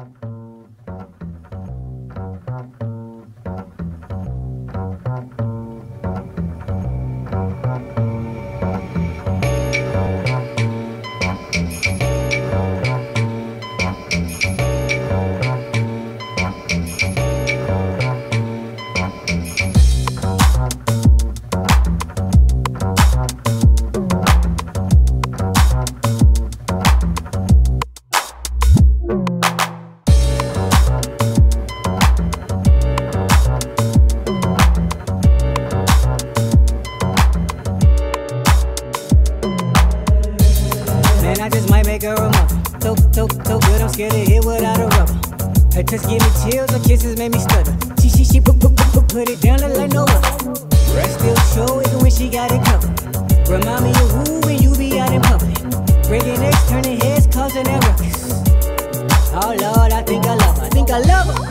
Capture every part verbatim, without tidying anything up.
I just might make her a mother. So, so, so good, I'm scared to hit without a rubber. Her touch give me chills, her kisses make me stutter. She, she, she put, put, put, put, put it down like no other. Breast still show even when she got it covered. Remind me of who when you be out in public. Breaking necks, turning heads, causing that ruckus. Oh Lord, I think I love her. I think I love her.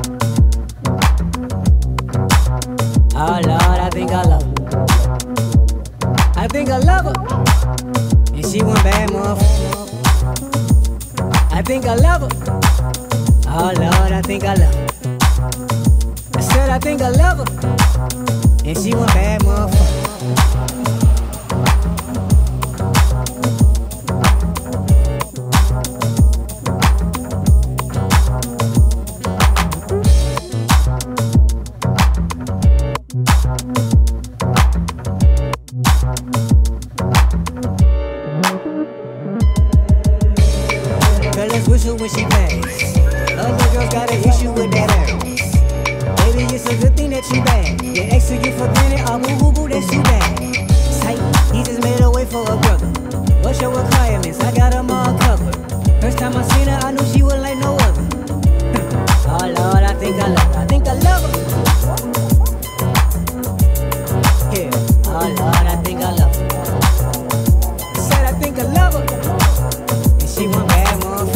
Oh Lord, I think I love her. I think I love her. And she one bad motherfucker. I think I love her. Oh Lord, I think I love her. I said I think I love her. And she one bad motherfucker. Fellas whistle when she pass. Other girls got an issue with that ass. Baby, it's a good thing that you bad. Your ex took you for granted, oh boo boo boo, that's too bad. Tight, he just made a way for a brother. What's your requirements? I got them all covered. First time I seen her, I knew she was like no other. Oh Lord, I think I love her. I think I love her. Yeah, oh Lord, I think I love her. I said I think I love her. And she one bad motherfucker.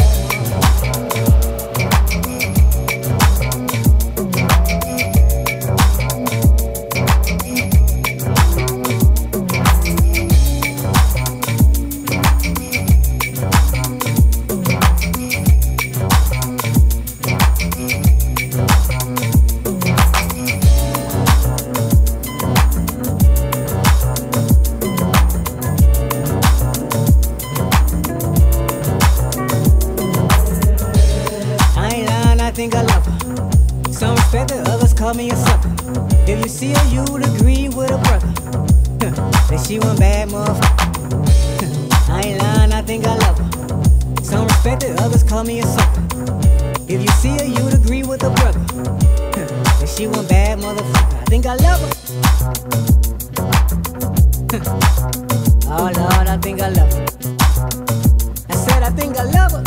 I think I love her. Some respect that others call me a sucker. If you see her, you'd agree with a brother. That she one bad motherfucker. I ain't lying, I think I love her. Some respect that others call me a sucker. If you see her, you'd agree with a brother. That she one bad motherfucker. I think I love her. Oh Lord, I think I love her. I said I think I love her.